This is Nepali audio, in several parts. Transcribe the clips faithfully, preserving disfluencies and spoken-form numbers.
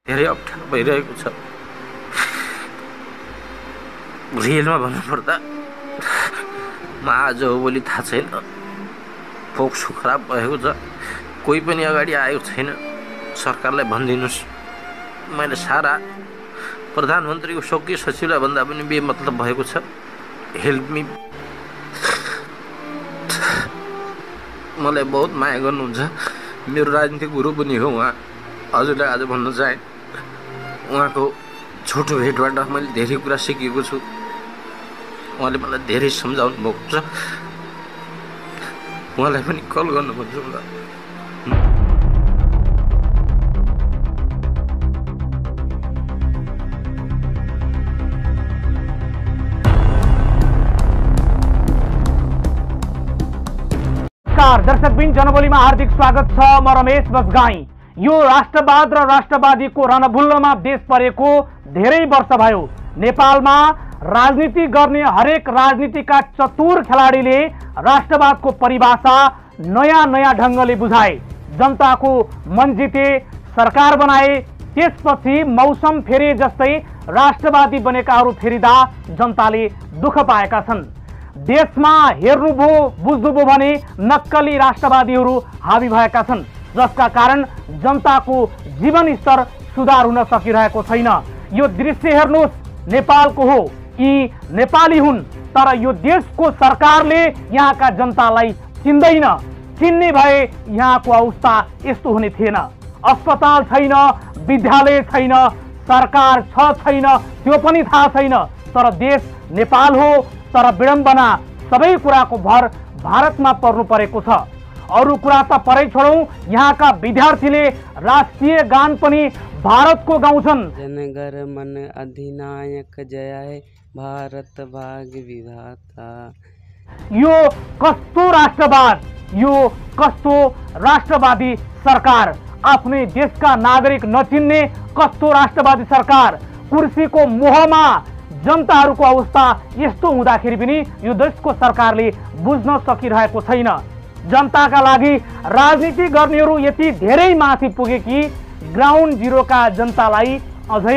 धेरै अप्ठ्यारो भइरहेको छ। रियलमा भन्नुपर्दा म आज हो भोलि थाहा छैन, फोक्सो खराब भएको छ, कोही पनि अगाडि आएको छैन। सरकारलाई भनिदिनुहोस्, मैले सारा प्रधानमन्त्रीको शोकी सचिवलाई भन्दा पनि बेमतलब भएको छ। Help me. मलाई बहुत माया गर्नुहुन्छ, मेरो राजनीतिक गुरु पनि हो उहाँ। हजुरलाई आज भन्न चाहे उहाँको छोटो भेटबाट मैले धेरै कुरा सिकेको छु। उहाँले मलाई धेरै सम्झाउनु भएको छ। उहाँलाई पनि कल गर्नुपर्छ होला। दर्शकबिन जनबोलीमा हार्दिक स्वागत छ। म रमेश बसगाई। यो राष्ट्रवाद र राष्ट्रवादीको रणभुल्लोमा देश परेको धेरै वर्ष भयो। नेपालमा राजनीति गर्ने हरेक राजनीतिका चतुर खेलाडीले राष्ट्रवादको परिभाषा नयाँ नयाँ ढङ्गले बुझाए, जनताको मन जिते, सरकार बनाए। त्यसपछि मौसम फेरे जस्तै राष्ट्रवादी बनेकाहरू फेरिदा जनताले दुःख पाएका छन्। देशमा हेर्नुभयो बुझ्नुभयो भने नक्कली राष्ट्रवादीहरू हावी भएका छन्, जसका कारण जनताको जीवन स्तर सुधार हुन सकिरहेको छैन। यो दृश्य हेर्नुहोस्, नेपालको हो, यी नेपाली हुन्, तर यो देशको सरकारले यहाँका जनतालाई चिन्दैन। चिन्ने भए यहाँको अवस्था यस्तो हुने थिएन। अस्पताल छैन, विद्यालय छैन, सरकार छ छैन त्यो पनि थाहा छैन, तर देश नेपाल हो। तर विडम्बना सबै कुराको भर भारतमा पर्नु परेको छ। अरू कुरा त परै छोडौँ, यहाँका विद्यार्थीले राष्ट्रिय गान पनि भारतको गाउँछन्। जनगर मन अधिनायक जय हे भारत भाग्य विधाता। यो कस्तो राष्ट्रवाद, यो कस्तो राष्ट्रवादी सरकार, आफ्नै देशका नागरिक नचिन्ने कस्तो राष्ट्रवादी सरकार। कुर्सीको मोहमा जनताहरूको अवस्था यस्तो हुँदाखेरि पनि यो देशको सरकारले बुझ्न सकिरहेको छैन। जनताका लागि राजनीति गर्नेहरू यति धेरै माथि पुगे कि ग्राउन्ड जिरोका जनतालाई अझै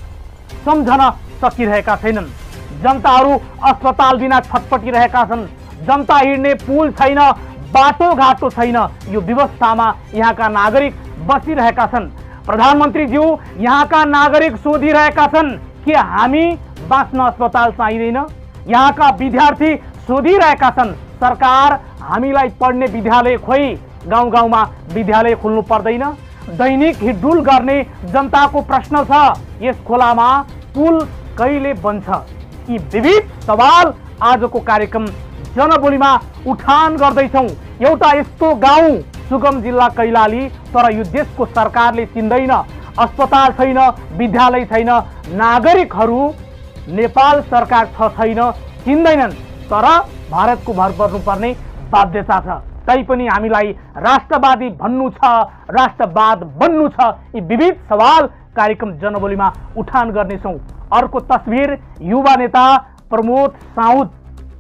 सम्झन सकिरहेका छैनन्। जनताहरू अस्पताल बिना छटपटिरहेका छन्। जनता हिँड्ने पुल छैन, बाटोघाटो छैन। यो व्यवस्थामा यहाँका नागरिक बसिरहेका छन्। प्रधानमन्त्रीज्यू, यहाँका नागरिक सोधिरहेका छन् कि हामी बाँच्न अस्पताल चाहिँदैन। यहाँका विद्यार्थी सोधिरहेका छन्, सरकार हामीलाई पढ्ने विद्यालय खोइ, गाउँ गाउँमा विद्यालय खोल्नु पर्दैन। दैनिक हिडडुल गर्ने जनताको प्रश्न छ, यस खोलामा पुल कहिले बन्छ? यी विविध सवाल आजको कार्यक्रम जनबोलीमा उठान गर्दैछौँ। एउटा यस्तो गाउँ सुगम जिल्ला कैलाली, तर यो देशको सरकारले चिन्दैन। अस्पताल छैन, विद्यालय छैन, नागरिकहरू नेपाल सरकार छ छैन चिन्दैनन्, तर भारतको भर पर्नुपर्ने बाध्यता छ। तैपनि हामीलाई राष्ट्रवादी भन्नु छ, राष्ट्रवाद बन्नु छ। यी विविध सवाल कार्यक्रम जनबोलीमा उठान गर्नेछौँ। अर्को तस्बिर, युवा नेता प्रमोद साउद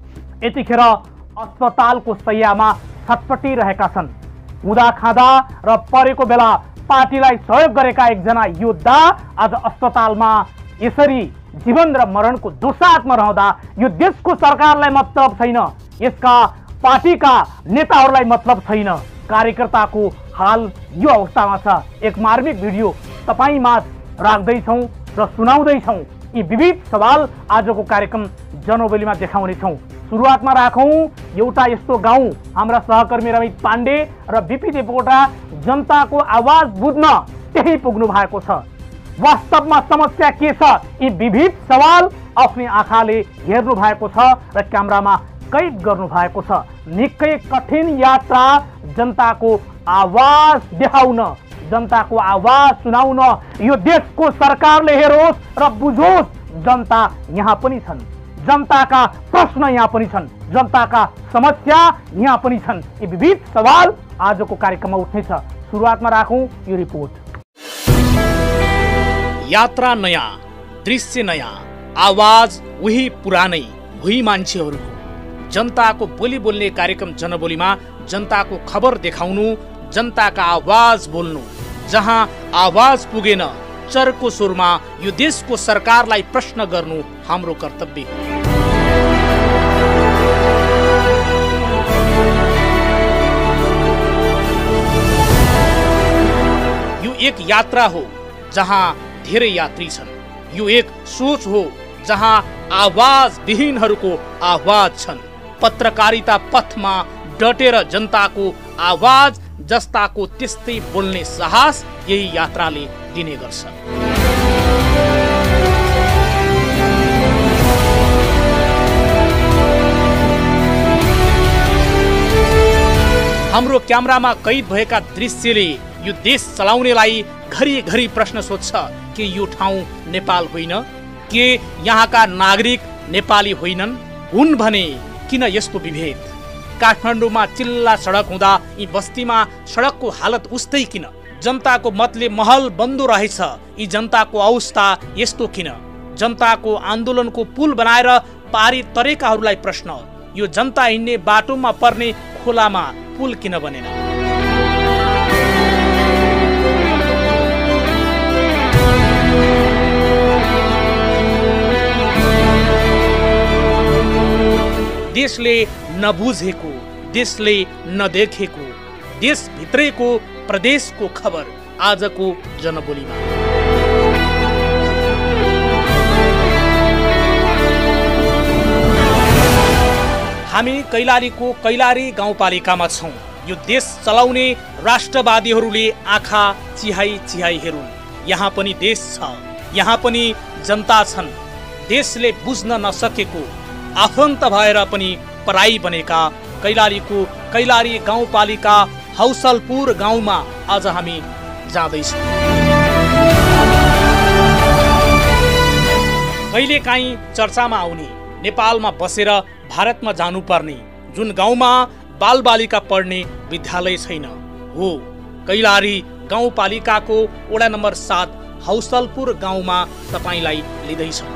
यतिखेर अस्पतालको शैय्यामा छटपटिरहेका छन्। हुँदा खाँदा र परेको बेला पार्टीलाई सहयोग गरेका एकजना योद्धा आज अस्पतालमा यसरी जीवन र मरणको दोसाथमा रहँदा यो देशको सरकारलाई मतलब छैन, यसका पार्टीका नेताहरूलाई मतलब छैन। कार्यकर्ताको हाल यो अवस्थामा छ। एक मार्मिक भिडियो तपाईँमाझ राख्दैछौँ र सुनाउँदैछौँ। यी विविध सवाल आजको कार्यक्रम जनबोलीमा देखाउनेछौँ। सुरुवातमा राखौँ एउटा यस्तो गाउँ, हाम्रा सहकर्मी रमित पाण्डे र बिपी देवकोटा जनताको आवाज बुझ्न त्यही पुग्नु भएको छ। वास्तवमा समस्या के छ, यी विविध सवाल आफ्नै आँखाले हेर्नु भएको छ र क्यामेरामा कैद गर्नु भएको छ। निकै कठिन यात्रा जनताको आवाज देखाउन, जनताको आवाज सुनाउन। यो देशको सरकारले हेरोस् र बुझोस्, जनता यहाँ पनि छन्, जनताका प्रश्न यहाँ पनि छन्, जनताका समस्या यहाँ पनि छन्। यी विविध सवाल आजको कार्यक्रममा उठ्नेछ। सुरुवातमा राखौँ यो रिपोर्ट। यात्रा नयाँ, दृश्य नयाँ, आवाज उही पुरानै, उही मान्छेहरूको। जनताको बोली बोल्ने कार्यक्रम जनबोलीमा जनताको खबर देखाउनु, जनताका आवाज बोल्नु। जहाँ आवाज पुगेन उच्चरको स्वरमा यो देशको सरकारलाई प्रश्न गर्नु हाम्रो कर्तव्य हो। यो एक यात्रा हो जहाँ धेरै यात्री छन्। यो एक सोच हो जहाँ आवाज विहीनहरूको आवाज छन्। पत्रकारिता पथमा डटेर जनताको आवाज जस्ताको त्यस्तै बोल्ने साहस यही यात्राले दिने गर्छ। हाम्रो क्यामेरामा कैद भएका दृश्यले यो देश चलाउनेलाई घरिघरि प्रश्न सोध्छ कि यो ठाउँ नेपाल होइन, के यहाँका नागरिक नेपाली होइनन्? हुन् भने किन यस्तो विभेद? काठमाडौँमा चिल्ला सडक हुँदा यी बस्तीमा सडकको हालत उस्तै किन? जनताको मतले महल बन्दो रहेछ, यी जनताको अवस्था यस्तो किन? जनताको आन्दोलनको पुल बनाएर पारी तरेकाहरूलाई प्रश्न, यो जनता हिँड्ने बाटोमा पर्ने खोलामा पुल किन बनेन? देशले नबुझेको, देशले नदेखेको, देशभित्रैको प्रदेशको खबर आजको जनबोलीमा। हामी कैलालीको कैलाली गाउँपालिकामा छौँ। यो देश चलाउने राष्ट्रवादीहरूले आँखा चिहाई चिहाई हेरुन्। यहाँ पनि देश छ, यहाँ पनि जनता छन्। देशले बुझ्न नसकेको, आफन्त भएर पनि पराई बनेका कैलालीको कैलाली गाउँपालिका हौसलपुर गाउँमा आज हामी जाँदैछौँ। कहिलेकाहीँ चर्चामा आउने, नेपालमा बसेर भारतमा जानुपर्ने जुन गाउँमा बालबालिका पढ्ने विद्यालय छैन हो कैलाली गाउँपालिकाको वडा नम्बर सात हौसलपुर गाउँमा तपाईलाई लिँदैछौँ।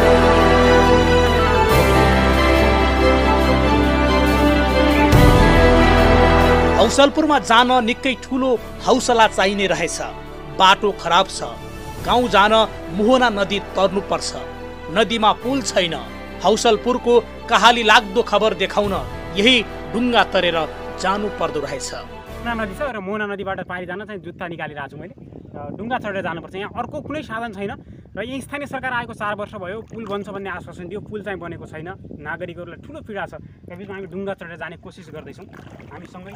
हौसलपुरमा जान निकै ठुलो हौसला चाहिने रहेछ। बाटो खराब छ, गाउँ जान मोहना नदी तर्नुपर्छ, नदीमा पुल छैन। हौसलपुरको कहाली लाग्दो खबर देखाउन यही डुङ्गा तरेर जानु पर्दो रहेछ। मोहना नदी छ र मोहना नदीबाट पारी जान चाहिँ जुत्ता निकालिरहेको छु मैले। डुङ्गा चढेर जानुपर्छ, यहाँ अर्को कुनै साधन छैन। र यहाँ स्थानीय सरकार आएको चार वर्ष भयो, पुल बन्छ भन्ने आश्वासन दियो, पुल चाहिँ बनेको छैन। नागरिकहरूलाई ठुलो पीडा छ। यसबिचमा हामी डुङ्गा चढेर जाने कोसिस गर्दैछौँ हामीसँगै।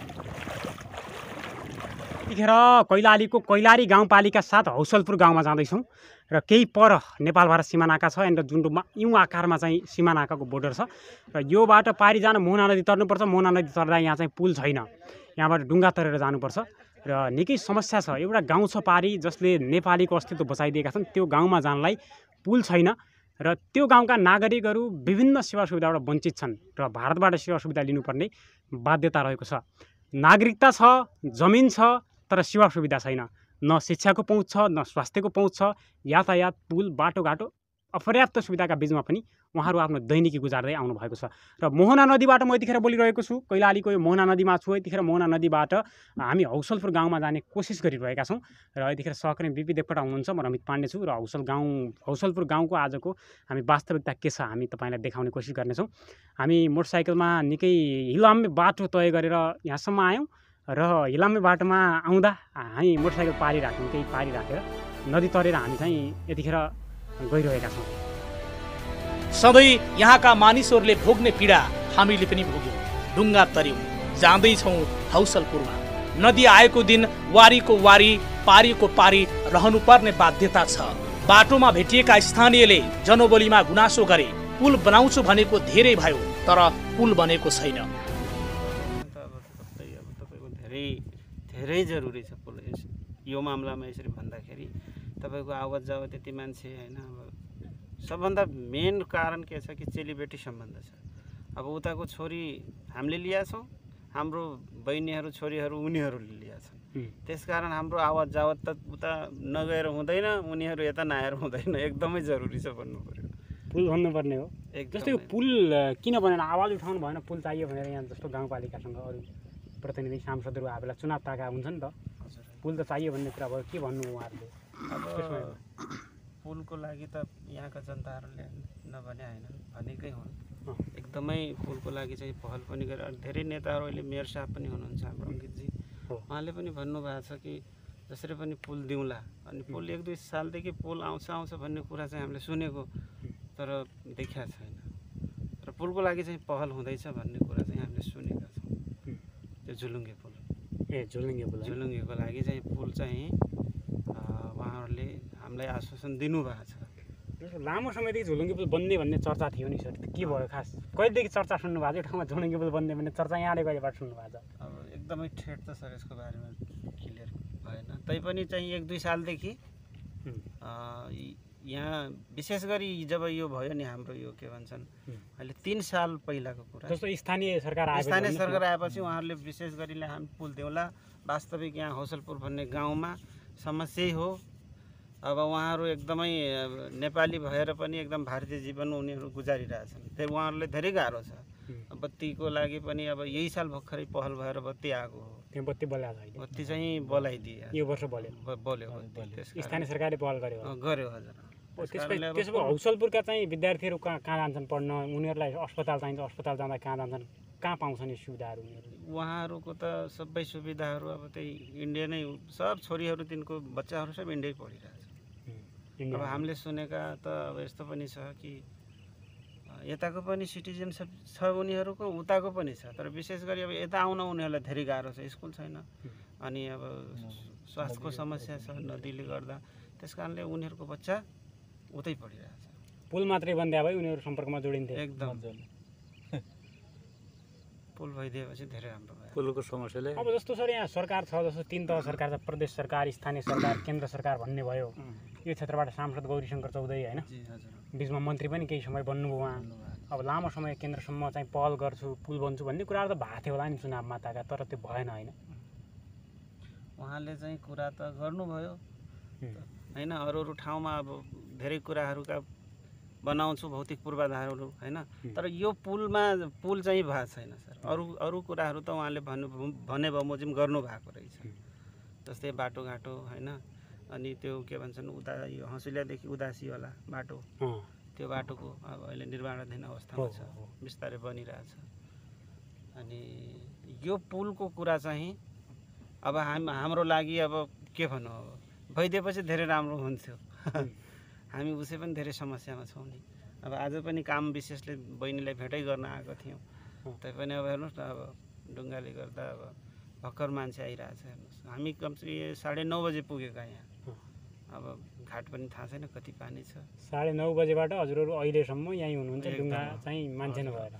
यतिखेर कैलालीको कैलाली गाउँपालिका साथ हौसलपुर गाउँमा जाँदैछौँ र केही पर नेपाल भारत सीमा नाका छ। यहाँनिर जुन युँ आकारमा चाहिँ सीमा नाकाको बोर्डर छ र यो बाटो पारी जान मोहना नदी तर्नुपर्छ। मोहना नदी तर्दा यहाँ चाहिँ पुल छैन, यहाँबाट डुङ्गा तरेर जानुपर्छ र निकै समस्या छ। एउटा गाउँ छ पारी जसले नेपालीको अस्तित्व बचाइदिएका छन्, त्यो गाउँमा जानलाई पुल छैन र त्यो गाउँका नागरिकहरू विभिन्न सेवा सुविधाबाट वञ्चित छन् र भारतबाट सेवा सुविधा लिनुपर्ने बाध्यता रहेको छ। नागरिकता छ, जमिन छ, तर सेवा सुविधा छैन। न शिक्षाको पहुँच छ, न स्वास्थ्यको पहुँच छ। यातायात, पुल, बाटोघाटो अपर्याप्त सुविधाका बिचमा पनि उहाँहरू आफ्नो दैनिकी गुजार्दै आउनु भएको छ। र मोहना नदीबाट म यतिखेर बोलिरहेको छु, कैलालीको यो मोहना नदीमा छु। यतिखेर मोहना नदीबाट हामी हौसलपुर गाउँमा जाने कोसिस गरिरहेका छौँ र यतिखेर सहकर्मी बिपी देवकोटा हुनुहुन्छ, म रमित पाण्डे छु र हौसल गाउँ हौसलपुर गाउँको आजको हामी वास्तविकता के छ हामी तपाईँलाई देखाउने कोसिस गर्नेछौँ। हामी मोटरसाइकलमा निकै हिलाम्बे बाटो तय गरेर यहाँसम्म आयौँ र हिलाम्बे बाटोमा आउँदा हामी मोटरसाइकल पारिराख्यौँ, केही पारिराखेर नदी तरेर हामी चाहिँ यतिखेर गइरहेका छौँ। सधैँ यहाँका मानिसहरूले भोग्ने पीडा हामीले पनि भोग्यौँ, डुङ्गा तर्यौँ, जाँदैछौँ हौसलपुरमा। नदी आएको दिन वारीको वारी, पारीको पारी रहनुपर्ने बाध्यता छ। बाटोमा भेटिएका स्थानीयले जनबोलीमा गुनासो गरे, पुल बनाउँछु भनेको धेरै भयो तर पुल बनेको छैन। धेरै जरुरी छ पुल। यो मामलामा यसरी भन्दाखेरि तपाईँको आवत जावत यति मान्छे होइन। अब सबभन्दा मेन कारण के छ कि चेलीबेटी सम्बन्ध छ। अब उताको छोरी हामीले लिया छौँ, हाम्रो बहिनीहरू छोरीहरू उनीहरूले लिया छन्। त्यसकारण हाम्रो आवत जावत त उता नगएर हुँदैन, उनीहरू यता नआएर हुँदैन। एकदमै जरुरी छ भन्नु पर्यो, पुल भन्नुपर्ने हो। जस्तो यो पुल किन भनेर आवाज उठाउनु भएन, पुल चाहियो भनेर यहाँ जस्तो गाउँपालिकासँग अरू प्रतिनिधि सांसदहरू आफूलाई चुनाव ताका हुन्छ नि त, पुल त चाहियो भन्ने कुरा भयो। के भन्नु उहाँहरूले? अब पुलको लागि त यहाँका जनताहरूले नभने होइन भनेकै हुन् एकदमै पुलको लागि चाहिँ पहल पनि गरे धेरै नेताहरू अहिले मेयर साहब पनि हुनुहुन्छ हाम्रो अङ्कितजी उहाँले पनि भन्नुभएको छ कि जसरी पनि पुल दिउँला अनि पुल एक दुई सालदेखि पुल आउँछ आउँछ भन्ने कुरा चाहिँ हामीले सुनेको तर देखिया छैन र पुलको लागि चाहिँ पहल हुँदैछ भन्ने कुरा चाहिँ हामीले सुनेका छौँ त्यो झुलुङ्गे पुल ए झुलुङ्गे पुल झुलुङ्गेको लागि चाहिँ पुल चाहिँ उहाँहरूले हामीलाई आश्वासन दिनुभएको छ लामो समयदेखि झुलुङ्गे पुल बन्ने भन्ने चर्चा थियो नि सर के भयो खास कहिलेदेखि चर्चा सुन्नु भएको छ यो ठाउँमा झुलुङ्गे पुल बन्ने भन्ने चर्चा यहाँले कहिलेबाट सुन्नु भएको छ अब एकदमै ठेट त सर यसको बारेमा क्लियर भएन तैपनि चाहिँ एक दुई सालदेखि यहाँ विशेष गरी जब यो भयो नि हाम्रो यो के भन्छन् अहिले तिन साल पहिलाको कुरा जस्तो स्थानीय सरकार आए स्थानीय सरकार आएपछि उहाँहरूले विशेष गरी हामी पुल देउला वास्तविक यहाँ हौसलपुर भन्ने गाउँमा समस्या हो अब उहाँहरू एकदमै नेपाली भएर पनि एकदम भारतीय जीवन उनीहरू गुजारिरहेछन् त्यही उहाँहरूलाई धेरै गाह्रो छ बत्तीको लागि पनि अब यही साल भर्खरै पहल भएर बत्ती आएको हो त्यो बत्ती बल्यो बत्ती चाहिँ बोलाइदिए यो वर्ष बल्यो बल्यो स्थानीय सरकारले पहल गर्यो गर्यो हजुर त्यसो भए हौसलपुरका चाहिँ विद्यार्थीहरू कहाँ कहाँ जान्छन् पढ्न उनीहरूलाई अस्पताल चाहिन्छ अस्पताल जाँदा कहाँ जान्छन् कहाँ पाउँछन् यो सुविधाहरू उनीहरू उहाँहरूको त सबै सुविधाहरू अब त्यही इन्डिया नै सब छोरीहरू तिनको बच्चाहरू सब इन्डियै पढिरहेछ अब हामीले सुनेका त अब यस्तो पनि छ कि यताको पनि सिटिजनसिप छ उनीहरूको उताको पनि छ तर विशेष गरी अब यता आउन उनीहरूलाई धेरै गाह्रो छ स्कुल छैन अनि अब स्वास्थ्यको समस्या छ नदीले गर्दा त्यस कारणले उनीहरूको बच्चा उतै पढिरहेछ पुल मात्रै बन्दा भए उनीहरू सम्पर्कमा जोडिन्थे एकदम पुल भइदिएपछि धेरै राम्रो भयो पुलको समस्याले अब जस्तो सर यहाँ सरकार छ जस्तो तिन तह सरकार छ प्रदेश सरकार स्थानीय सरकार केन्द्र सरकार भन्ने भयो यो क्षेत्रबाट सांसद गौरीशङ्कर चौधरी होइन बिचमा मन्त्री पनि केही समय बन्नुभयो उहाँ अब लामो समय केन्द्रसम्म चाहिँ पहल गर्छु पुल बन्छु भन्ने कुराहरू त भएको थियो होला नि चुनावमा ताका तर त्यो भएन होइन उहाँले चाहिँ कुरा त गर्नुभयो होइन अरू अरू ठाउँमा अब धेरै कुराहरूका बनाउँछु भौतिक पूर्वाधारहरू होइन तर यो पुलमा पुल चाहिँ भएको छैन सर अरू अरू कुराहरू त उहाँले भन्नु भने बमोजिम गर्नुभएको रहेछ जस्तै बाटोघाटो होइन अनि त्यो के भन्छन् उता यो हँसुलियादेखि उदासी होला बाटो त्यो बाटोको अब अहिले निर्माणाधीन अवस्थामा छ बिस्तारै बनिरहेछ अनि यो पुलको कुरा चाहिँ अब हाम हाम्रो लागि अब के भन्नु अब भइदिएपछि धेरै राम्रो हुन्थ्यो हामी उसै पनि धेरै समस्यामा छौँ नि अब आज पनि काम विशेषले बहिनीलाई भेटै गर्न आएको थियौँ तैपनि अब हेर्नुहोस् न अब ढुङ्गाले गर्दा अब भर्खर मान्छे आइरहेछ हेर्नुहोस् हामी कमसे साढे नौ बजे पुगेका यहाँ अब घाट पनि थाहा छैन कति पानी छ साढे नौ बजेबाट हजुरहरू अहिलेसम्म यहीँ हुनुहुन्छ ढुङ्गा चाहिँ मान्छे नभएर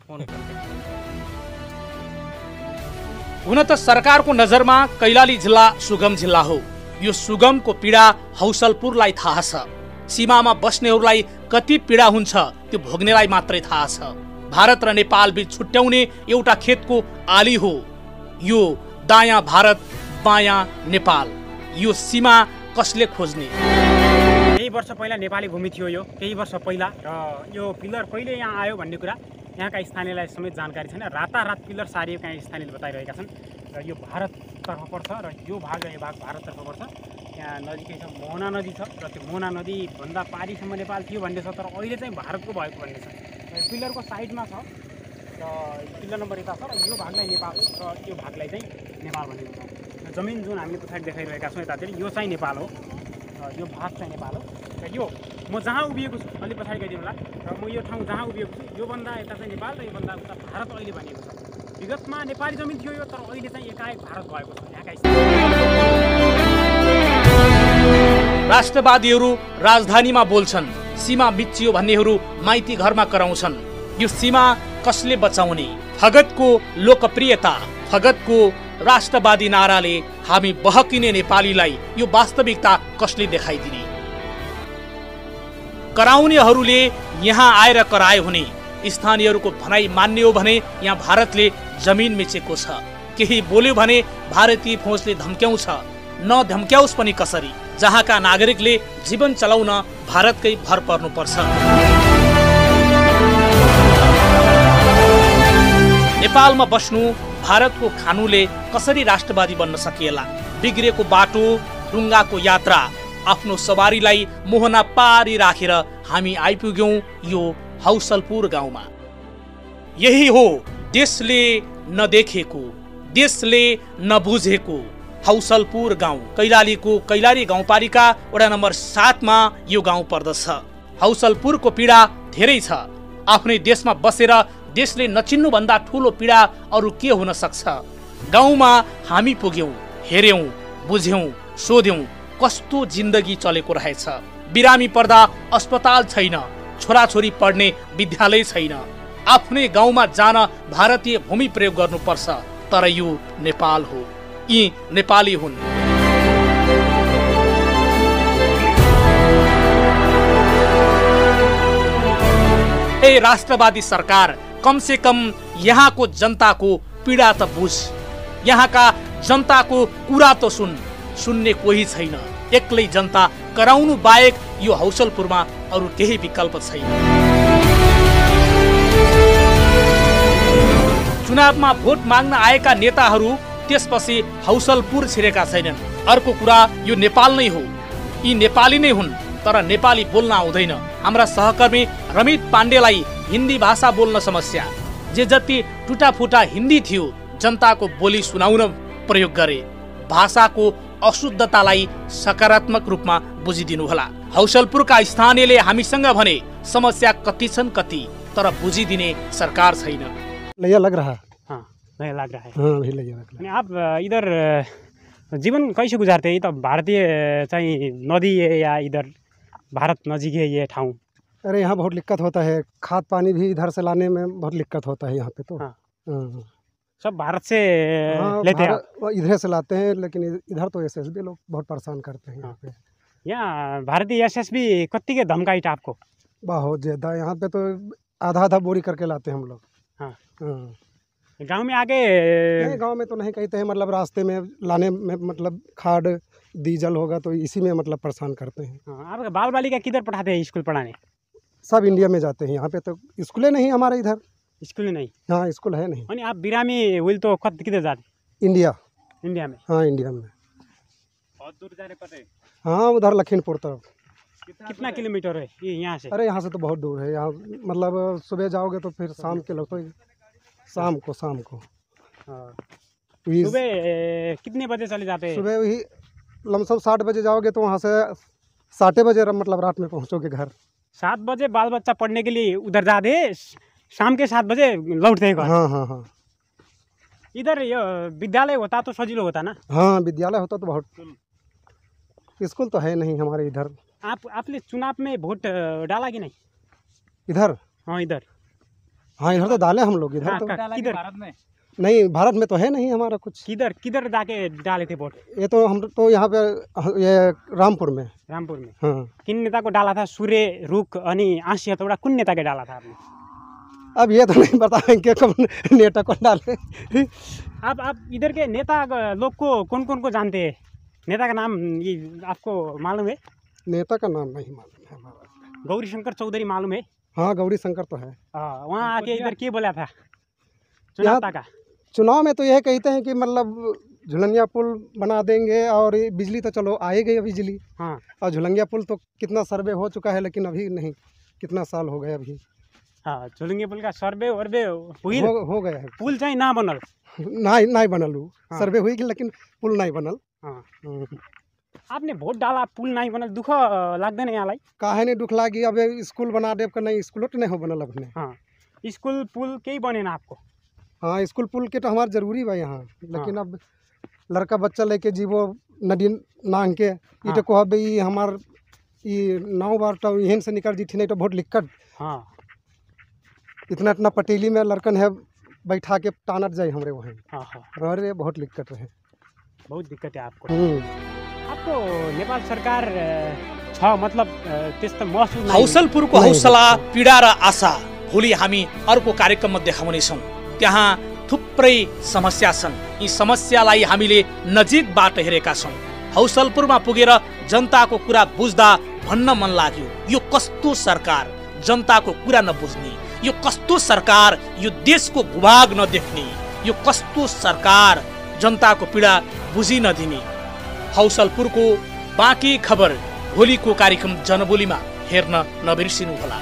हुन त सरकारको नजरमा कैलाली जिल्ला सुगम जिल्ला हो यो सुगमको पीडा हौसलपुरलाई थाहा छ सीमामा बस्नेहरूलाई कति पीडा हुन्छ त्यो भोग्नेलाई मात्रै थाहा छ भारत र नेपाल बीच छुट्याउने एउटा खेतको आली हो यो दायाँ भारत बायाँ नेपाल यो सीमा कसले खोज्ने केही वर्ष पहिला नेपाली भूमि थियो यो केही वर्ष पहिला र यो पिलर कहिले यहाँ आयो भन्ने कुरा यहाँका स्थानीयलाई समेत जानकारी छैन रातारात पिलर सारिएको यहाँ स्थानीयले बताइरहेका छन् र यो भारततर्फ पर्छ र यो भाग र यो भाग भारततर्फ पर्छ यहाँ नजिकै छ मोहना नदी छ र त्यो मोहना नदीभन्दा पारीसम्म नेपाल थियो भन्ने छ तर अहिले चाहिँ भारतको भएको भन्ने छ पिलरको साइडमा छ र पिलर नम्बर यता छ र यो भागलाई नेपाल र यो भागलाई चाहिँ नेपाल भनेको छ जमिन जुन हामीले पछाडि देखाइरहेका छौँ यतातिर यो चाहिँ नेपाल हो र यो भाग चाहिँ नेपाल हो र यो म जहाँ उभिएको छु अलि पछाडि गइदिनु होला र म यो ठाउँ जहाँ उभिएको छु योभन्दा यता चाहिँ नेपाल र योभन्दा उता भारत अहिले बनिएको छ विगतमा नेपाली जमिन थियो यो तर अहिले चाहिँ एकाएक भारत भएको छ यहाँका राष्ट्रवादीहरू राजधानीमा बोल्छन् सीमा बिच्चियो भन्नेहरू माइती घरमा कराउँछन् यो सीमा कसले बचाउने फगतको लोकप्रियता फगतको राष्ट्रवादी नाराले हामी बहकिने नेपालीलाई यो वास्तविकता कसले देखाइदिने कराउनेहरूले यहाँ आएर कराए हुने स्थानीयहरूको भनाइ मान्ने हो भने यहाँ भारतले जमिन मिचेको छ केही बोल्यो भने भारतीय फौजले धम्क्याउँछ न धम्क्याउस् पनि कसरी जहाँका नागरिकले जीवन चलाउन भारतकै भर पर्नुपर्छ नेपालमा बस्नु भारतको खानुले कसरी राष्ट्रवादी बन्न सकिएला बिग्रेको बाटो ढुङ्गाको यात्रा आफ्नो सवारीलाई मोहना पारी राखेर हामी आइपुग्यौं यो हौसलपुर गाउँमा। यही हो देशले नदेखेको, देशले नबुझेको हौसलपुर गाउँ। कैलालीको कैलाली गाउँपालिका वडा नम्बर सातमा यो गाउँ पर्दछ। हौसलपुरको पीडा धेरै छ। आफ्नै देशमा बसेर देशले नचिन्नु भन्दा ठूलो पीडा अरू के हुन सक्छ। गाउँमा हामी पुग्यौं, हेर्यौं, बुझ्यौं, सोध्यौं कस्तो जिन्दगी चलेको रहेछ। बिरामी पर्दा अस्पताल छैन, छोराछोरी पढ्ने विद्यालय छैन। आफ्नै गाउँमा जान भारतीय भूमि प्रयोग गर्नुपर्छ। तर यो नेपाल हो, यी नेपाली हुन्। ए राष्ट्रवादी सरकार, कम से कम यहाँको जनताको पीडा त बुझ। यहाँका जनताको कुरा त सुन। सुन्ने कोही छैन। एक्लै जनता कराउनु बाहेक यो हौसलपुरमा अरू केही विकल्प छैन। चुनावमा भोट माग्न आएका नेताहरू त्यसपछि हौसलपुर छिरेका छैनन्। अर्को कुरा यो नेपाल नै हो, यी नेपाली नै हुन्, तर नेपाली बोल्न आउँदैन। हाम्रा सहकर्मी रमित पाण्डेलाई हिन्दी भाषा बोल्न समस्या। जे जति टुटाफुटा हिन्दी थियो जनताको बोली सुनाउन प्रयोग गरे। भाषाको अशुद्धतालाई सकारात्मक रूपमा बुझिदिनु होला। हौसलपुरका स्थानीयले हामीसँग भने समस्या कति छन् कति, तर बुझिदिने सरकार छैन। लैया लग रहा है। हाँ, लैया लग रहा है। हाँ, भी लैया लग रहा है। आप इधर जीवन कैसे गुजारते हैं? ये तो भारतीय चाहिए नदी है या इधर भारत नजीक है ये ठाउँ? अरे यहाँ बहुत दिक्कत होता है। खाद पानी भी इधर से लाने में बहुत दिक्कत होता है यहाँ पे तो। हाँ। हाँ। सब भारत से हाँ, लेते हैं, इधर से लाते हैं, लेकिन इधर तो एसएसबी लोग बहुत परेशान करते हैं। हाँ। यहाँ पे यहाँ भारतीय एसएसबी कत्ती के धमकाई आपको? बहुत ज़्यादा। यहाँ पे तो आधा आधा बोरी करके लाते हैं हम लोग। हाँ। हाँ। गांव में आगे नहीं, गांव में तो नहीं कहते हैं, मतलब रास्ते में लाने में मतलब खाद डीजल होगा तो इसी में मतलब परेशान करते हैं। हाँ, आपके बाल बालिका किधर पढ़ाते हैं स्कूल पढ़ाने? सब इंडिया में जाते हैं। यहाँ पे तो स्कूलें नहीं हमारे इधर। स्कूल नहीं? हाँ, स्कूल है नहीं। अनि आप बिरामी हुई तो कत किधर जाते? इंडिया। इंडिया में? हाँ, इंडिया में। बहुत दूर जाने पड़ते? हाँ, उधर लखीमपुर तरफ। कितना किलोमीटर है ये यहाँ से? अरे यहाँ से तो बहुत दूर है। यहाँ मतलब सुबह जाओगे तो फिर शाम के लगते तो शाम को शाम को हाँ। वही सुबह कितने बजे चले जाते हैं? सुबह वही लमसम साठ बजे जाओगे तो वहाँ से साठ बजे मतलब रात में पहुँचोगे घर। सात बजे बाल बच्चा पढ़ने के लिए उधर जाते, शाम के सात बजे लौटते हैं घर। हाँ हाँ हाँ। इधर ये विद्यालय होता तो सजिलो होता ना? हाँ, विद्यालय होता तो बहुत। स्कूल तो है नहीं हमारे इधर। आप आपने चुनाव में वोट डाला कि नहीं? इधर? हाँ, इधर। हाँ, इधर तो डाले हम लोग। इधर हाँ, तो किधर? भारत में नहीं, भारत में तो है नहीं हमारा कुछ। किधर किधर जाके डाले थे वोट? ये तो हम तो यहाँ पे ये रामपुर में। रामपुर में? हाँ। किन नेता को डाला था? सूर्य रुख अनि आँसी हथौड़ा कुन नेता के डाला था आपने? अब ये तो नहीं बताएंगे कौन नेता को डाले। आप आप इधर के नेता लोग को कौन कौन को जानते हैं? नेता का नाम ये आपको मालूम है? नेता का नाम नहीं मालूम है हमारा। गौरी शंकर चौधरी मालूम है? हाँ, गौरी शंकर तो है। हाँ, वहाँ आके इधर क्या बोला था चुनाव का? चुनाव में तो यह कहते हैं कि मतलब झुलंगिया पुल बना देंगे और ये बिजली तो चलो आए गई बिजली। हाँ। और झुलंगिया पुल तो कितना सर्वे हो चुका है, लेकिन अभी नहीं, कितना साल हो गए अभी। हाँ, झुलंगिया पुल का सर्वे वर्वे हुई हो, हो गया है। पुल चाहिए ना बनल? ना नहीं बनल वो। हाँ। सर्वे हुई लेकिन पुल नहीं बनल। हाँ। आपने वोट डाला, पुल नहीं बनल, दुख लाग्दैन यहाँलाई? काहे नहीं दुख लागी? अब स्कूल बना दे का नहीं, स्कूल तो नहीं हो बनल अपने। हाँ, स्कूल पुल कई बने ना आपको? हाँ, स्कूल पुल के तो हमारे जरूरी बा यहाँ, लेकिन हाँ। अब लड़का बच्चा लेके जीवो नदी नांग के हाँ। तो कह भाई हमार ये नाव बार तो यहीं से निकल जीठी, नहीं तो बहुत दिक्कत। हाँ। इतना इतना पटेली में लड़कन है बैठा के टानट जाए हमारे वहाँ। हाँ हाँ। अरे बहुत दिक्कत है, बहुत दिक्कत है आपको। आपको नेपाल सरकार छ मतलब त्यस्तो महसुस हौसलपुरको हौसला पीडा र आशा भोलि हामी अर्को कार्यक्रममा देखाउने छौं। त्यहाँ थुप्रै समस्या छन्। यी समस्यालाई हामीले नजिकबाट हेरेका छौं। हौसलपुरमा पुगेर जनताको कुरा बुझ्दा भन्न मन लाग्यो, यो कस्तो सरकार, जनताको कुरा नबुझ्ने, यो कस्तो सरकार, यो देशको भूभाग नदेख्ने, यो कस्तो सरकार, जनताको पीडा बुझि नदिने। हौसलपुरको बाँकी खबर भोलिको कार्यक्रम जनबोलीमा हेर्न नबिर्सिनुहोला।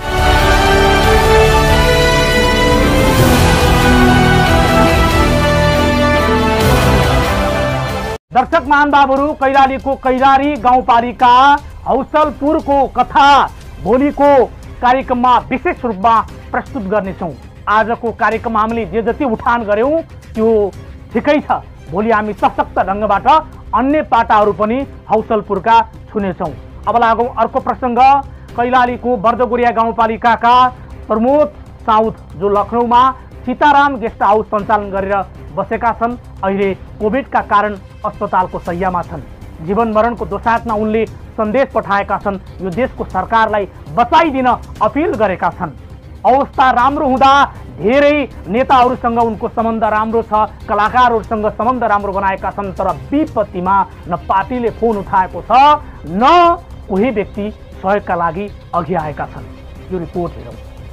दर्शक महानुभावहरू, कैलालीको कैलाली गाउँपालिका हौसलपुरको कथा भोलिको कार्यक्रममा विशेष रूपमा प्रस्तुत गर्नेछौँ। आजको कार्यक्रम हामीले जे जति उठान गऱ्यौँ त्यो ठिकै छ। भोलि हामी सशक्त ढङ्गबाट अन्य पाटाहरू पनि हौसलपुरका छुनेछौँ। अब लागौँ अर्को प्रसङ्ग। कैलालीको बर्दगुरिया गाउँपालिकाका प्रमोद साउद जो लखनऊमा सीताराम गेस्ट हाउस सञ्चालन गरेर बसेका छन्, अहिले कोभिडका कारण अस्पतालको शय्यामा छन्। जीवन मरणको दोसाँधमा उनले सन्देश पठाएका छन्। यो देशको सरकारलाई बचाइदिन अपिल गरेका छन्। अवस्था राम्रो हुँदा धेरै नेताहरूसँग उनको सम्बन्ध राम्रो छ, कलाकारहरूसँग सम्बन्ध राम्रो बनाएका छन्, तर विपत्तिमा न पार्टीले फोन उठाएको छ न कोही व्यक्ति सहयोगका लागि अघि आएका छन्। यो रिपोर्ट हेरौँ।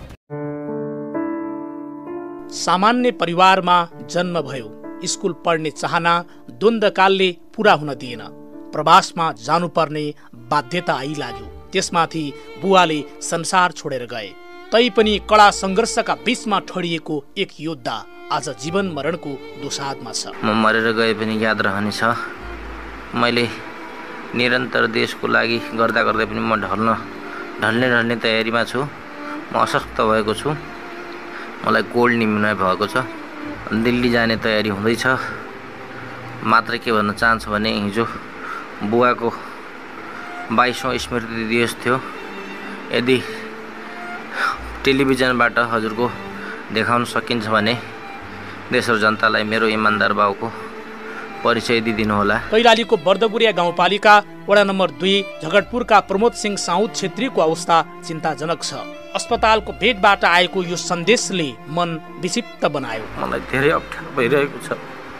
सामान्य परिवारमा जन्म भयो, स्कुल पढ्ने चाहना द्वन्द्वकालले पूरा हुन दिएन। प्रवासमा जानुपर्ने बाध्यता आइलाग्यो। त्यसमाथि बुवाले संसार छोडेर गए। तैपनि कडा सङ्घर्षका बीचमा ठडिएको एक योद्धा आज जीवन मरणको दोसाँधमा छ। म मरेर गए पनि याद रहनेछ। मैले निरन्तर देशको लागि गर्दा गर्दै पनि म ढल्न ढल्ने ढल्ने तयारीमा छु। म अशक्त भएको छु। मलाई गोल्ड निम्न भएको छ। दिल्ली जाने तयारी हुँदैछ। मात्र के भन्न चाहन्छु भने हिजो बुवाको बाइसौँ स्मृति दिवस थियो। यदि टेलिभिजनबाट हजुरको देखाउन सकिन्छ भने देश र जनतालाई मेरो इमान्दार बाउको परिचय दिदिनु होला। कैलालीको बर्दगुरिया गाउँपालिका वडा नम्बर दुई झगडपुरका प्रमोद सिंह साउद छेत्रीको अवस्था चिन्ताजनक छ। अस्पतालको बेडबाट आएको यो सन्देशले मन विक्षिप्त बनायो। मलाई धेरै अप्ठ्यारो भइरहेको छ।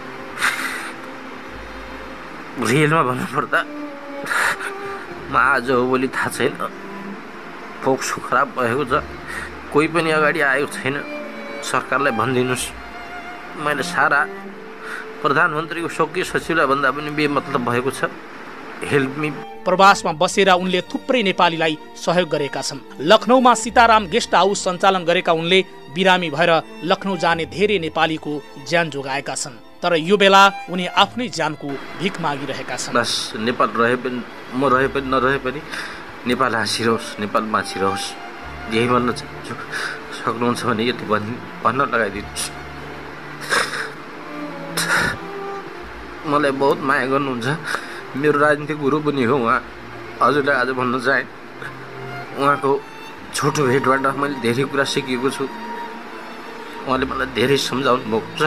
रियलमा भन्नुपर्दा म आज हो भोलि थाहा छैन। फोक्सो खराब भएको छ। कोही पनि अगाडि आएको छैन। सरकारलाई भनिदिनुहोस्। मैले सारा प्रधानमन्त्रीको स्वकीय सचिवलाई भन्दा पनि बेमतलब भएको छ। Help me. प्रवासमा बसेर उनले थुप्रै नेपालीलाई सहयोग गरेका छन्। लखनऊमा सीताराम गेस्ट हाउस सञ्चालन गरेका उनले बिरामी भएर लखनऊ जाने धेरै नेपालीको ज्यान जोगाएका छन्। तर यो बेला उनी आफ्नै ज्यानको भिख मागिरहेका छन्। बस नेपाल रहे पनि म रहे पनि नरहे पनि नेपाल हाँसिरहोस्, नेपाल बाँचिरहोस्। यही भन्न चाहन्छु। सक्नुहुन्छ भने यति भन् भन्न लगाइदिनुहोस्। मलाई बहुत माया गर्नुहुन्छ। मेरो राजनीतिक गुरु पनि हो उहाँ। हजुरलाई आज भन्न चाहे उहाँको छोटो भेटबाट मैले धेरै कुरा सिकेको छु। उहाँले मलाई धेरै सम्झाउनु भएको छ।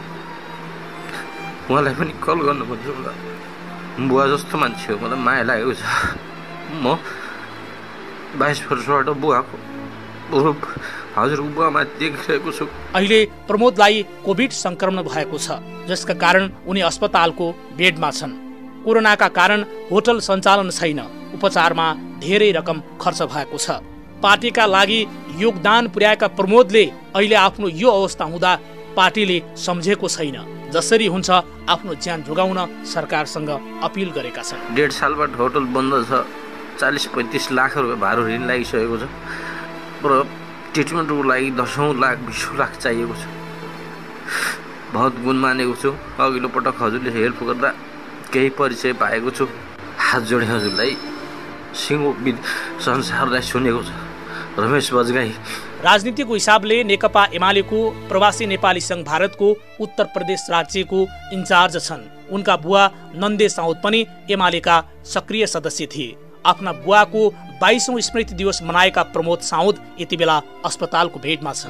उहाँलाई पनि कल गर्नुपर्छ। बुवा जस्तो मान्छे हो। मलाई माया लागेको छ। म बाइस वर्षबाट बुवाको रूप हजुरको बुवामा देखिरहेको छु। अहिले प्रमोदलाई कोभिड संक्रमण भएको छ, जसका कारण उनी अस्पतालको बेडमा छन्। कोरोनाका कारण होटल सञ्चालन छैन। उपचारमा धेरै रकम खर्च भएको छ। पार्टीका लागि योगदान पुर्याएका प्रमोदले अहिले आफ्नो यो अवस्था हुँदा पार्टीले सम्झेको छैन। जसरी हुन्छ आफ्नो ज्यान जोगाउन सरकारसँग अपिल गरेका छन्। डेढ सालबाट होटल बन्द छ। चालिस पैँतिस लाख रुपियाँ भाडो ऋण लागिसकेको छ र ट्रिटमेन्टको लागि दसौँ लाख बिसौँ लाख चाहिएको छ। बहुत गुण मानेको छु। अघिल्लो पटक हजुरले हेल्प गर्दा केही परिचय पाएको छु। हात जोडे हजुरलाई, सिङ्गो संसारलाई सुनेको छ। रमेश बजगाई। राजनीतिको हिसाबले नेकपा एमालेको प्रवासी नेपाली सङ्घ भारतको उत्तर प्रदेश राज्यको इन्चार्ज छन्। उनका बुवा नन्दे साउद पनि एमालेका सक्रिय सदस्य थिए। आफ्ना बुवाको बाइसौँ स्मृति दिवस मनाएका प्रमोद साउद यति बेला अस्पतालको बेडमा छन्।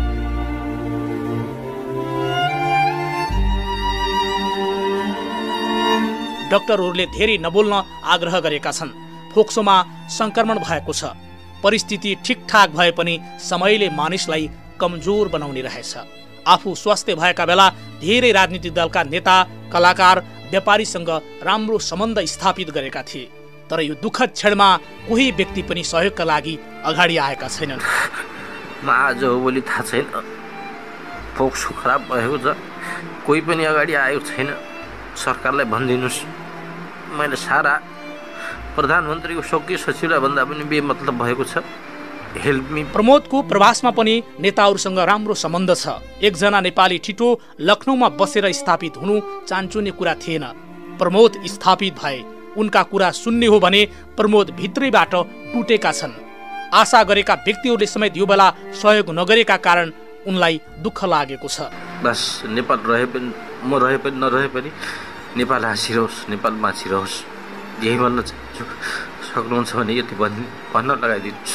डाक्टरहरूले धेरै नबोल्न आग्रह गरेका छन्। फोक्सोमा संक्रमण भएको छ। परिस्थिति ठिकठाक भए पनि समयले मानिसलाई कमजोर बनाउने रहेछ। आफू स्वास्थ्य भएका बेला धेरै राजनीतिक दलका नेता, कलाकार, व्यापारीसँग राम्रो सम्बन्ध स्थापित गरेका थिए। तर यो दुःखद क्षणमा कोही व्यक्ति पनि सहयोगका लागि अगाडि आएका छैनन्। म आज हो भोलि थाहा छैन। फोक्सो खराब भएको छ। कोही पनि अगाडि आएको छैन। सरकारलाई भनिदिनुहोस्। मैले सारा प्रधानमन्त्रीको स्वकीय सचिवलाई भन्दा पनि बेमतलब भएको छ। Help me. प्रमोदको प्रवासमा पनि नेताहरूसँग राम्रो सम्बन्ध छ। एकजना नेपाली ठिटो लखनऊमा बसेर स्थापित हुनु चान्चुने कुरा थिएन। प्रमोद स्थापित भए उनका कुरा सुन्ने हो भने प्रमोद भित्रैबाट टुटेका छन्। आशा गरेका व्यक्तिहरूले समेत यो बेला सहयोग नगरेका कारण उनलाई दुःख लागेको छ। बस नेपाल रहे पनि म रहे पनि नरहे पनि नेपाल हाँसिरहोस्, नेपाल बाँचिरहोस्, यही भन्न चाहन्छु। सक्नुहुन्छ भने यति भन् भन्न लगाइदिनुहोस्।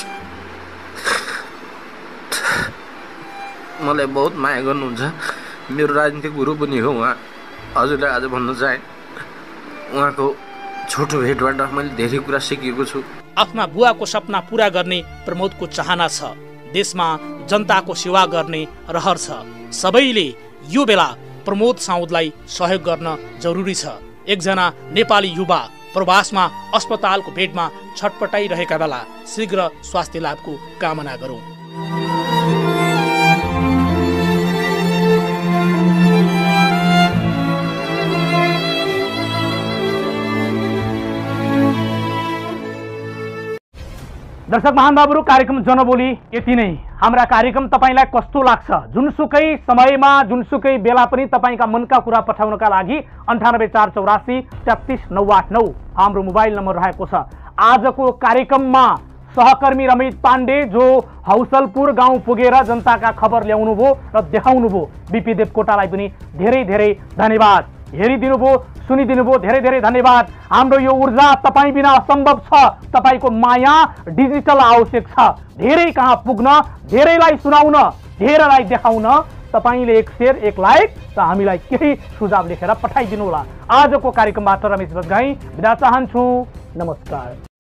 मलाई बहुत माया गर्नुहुन्छ, मेरो राजनीतिक गुरु पनि हो उहाँ। हजुरलाई आज भन्न चाहे उहाँको छोटो भेटबाट मैले धेरै कुरा सिकेको छु। आफ्ना बुवाको सपना पूरा गर्ने प्रमोदको चाहना छ। देशमा जनताको सेवा गर्ने रहर छ। सबैले यो बेला प्रमोद साउदलाई सहयोग गर्न जरुरी छ। एकजना नेपाली युवा प्रवासमा अस्पतालको बेडमा छटपटाइरहेका बेला शीघ्र स्वास्थ्य लाभको कामना गरौँ। दर्शक महानुभावहरू, कार्यक्रम जनबोली यति नै। हाम्रा कार्यक्रम तपाईलाई कस्तो लाग्छ? जुनसुकै समयमा जुनसुकै बेला पनि तपाईका मनका कुरा पठाउनका लागि अन्ठानब्बे चार चौरासी तेत्तिस नौ आठ नौ हाम्रो मोबाइल नम्बर रहेको छ। आजको कार्यक्रममा सहकर्मी रमित पाण्डे जो हौसलपुर गाउँ पुगेर जनताका खबर ल्याउनु भयो र देखाउनु भयो, बिपी देवकोटालाई पनि धेरै धेरै धन्यवाद। हेरिदिनु भयो, सुनिदिनु भयो, धेरै धेरै धन्यवाद। हाम्रो यो ऊर्जा तपाईँ बिना असम्भव छ। तपाईँको माया डिजिटल आवश्यक छ। धेरै कहाँ पुग्न, धेरैलाई सुनाउन, धेरैलाई देखाउन तपाईँले एक शेयर, एक लाइक र हामीलाई केही सुझाव लेखेर पठाइदिनु होला। आजको कार्यक्रमबाट रमेश बजगाई बिदा चाहन्छु। नमस्कार।